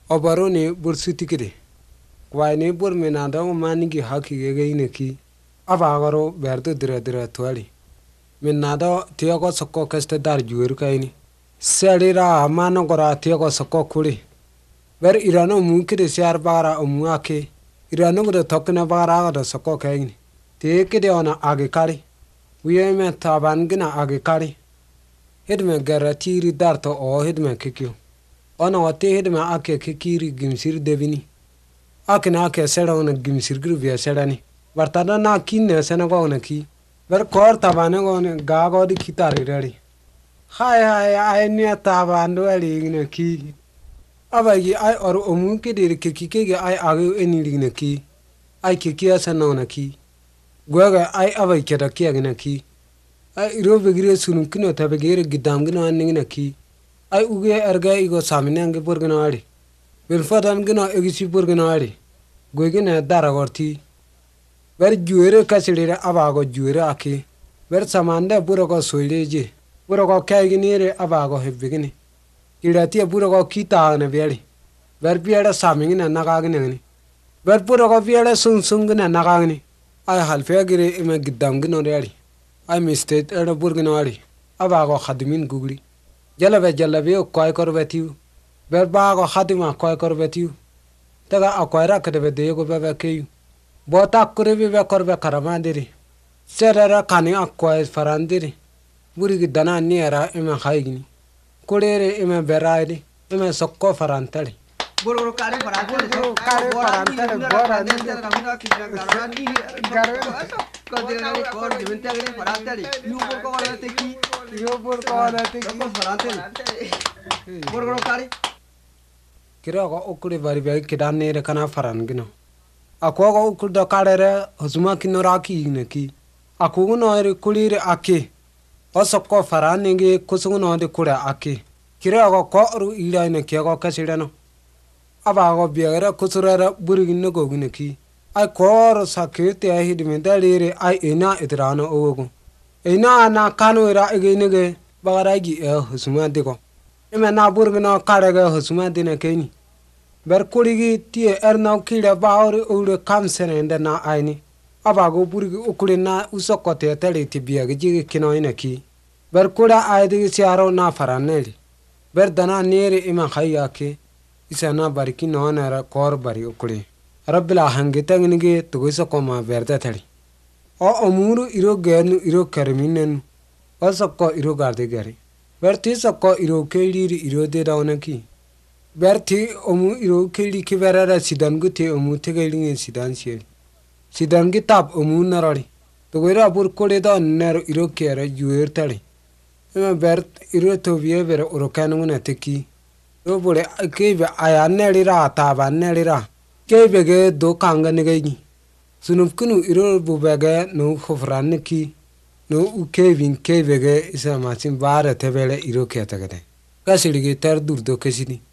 obarone bursuti kide kwaine bur menada manigi haki gege ki abagaro berdo dire twali menada tiago sokko kaste dar juer kaini serira mano gora tiago sokko kuli ber irano mukide siar bara omuake irano gode tokna bara gode sokko kaini te kide ona age kari wiye me taban gina age kari hedme garatiri darto o hedme kikyo ona wate hedme ake kikiri gimsir devini akina ake sera ona gimsir gru via serani bartada na kinne sena go ona ki ber kor tabane go ne ga go di kitari rari hay ay ne tabando ali ne ki abayi ay or omu ke dir ke ge ay age eni ne ki ay ke kiya sena ona ki goga ay abay ke da kiya ne ki ay iro begire sunun kino tabegere gidam gino anning ne ki ay uge erga igo samine ange burgna ali ben fadan gino egisi burgna ali goigine dara gorti ber juere kasilire abago juere ake ber samande burago soileje burago kaiginire abago hebbigini irati burago kitaagne beli ber biara samingine nagagne ni ber burago biara sungsungine nagagne ay halfegire ime gidam gino reali ay mistet era burgino ali abago khadmin gugli jalabe koy korbetiu ber bago khadima koy korbetiu taga akoyra kadebe dego bebe keyu bota kurebe be korbe karamandiri serara kani akoy farandiri burigi dana niera ime khaygini kurere ime beraidi ime sokko farantali boro kare farantali bora ni kamina garani ko dirani ko dimente gre farantali yubur ko wala teki ko farantali boro kare kira ko okure bari be kidane re kana farangino akogo ukulda karere hosuma kinoraki neki akuguno ere kulire ake osokko faranenge kusuguno de kura ake kira ko ru ila ne kego kasirano abago biara kusurara burigino goguneki ay kor sakete ay hidimendalire ay ena idrano ogo ena na kanu ira egenege bagaragi hosuma de ko ime na burgino karege hosuma de ne keni ber kuligi tie erna kire baore ure kamsenende na aini abago burigi ukule na usokote tele tibiage jige kinoine ki ber kula aidi siaro na faraneli ber dana nere ima khayake isana bariki nonara kor bari ukule rabbila hangitangnige tugiso koma berde tali o omuru iro genu iro kerminen osokko iro garde gari ber tisokko iro keliri iro de dawnaki berti omu iro keli kiberara sidan gute omu tegelinge sidan siel sidan gitab omu narari to gera bur kole da ner iro kera juer tali ema bert iro to vie ber orokanu na teki do bole kebe ayaneri ra tabaneri ra kebe ge do kanga ne gegi sunuf kunu iro bubege no khofran ki no ukevin kebe ge isa masin bare tebele iro keta gade kasilige ter dur do kesini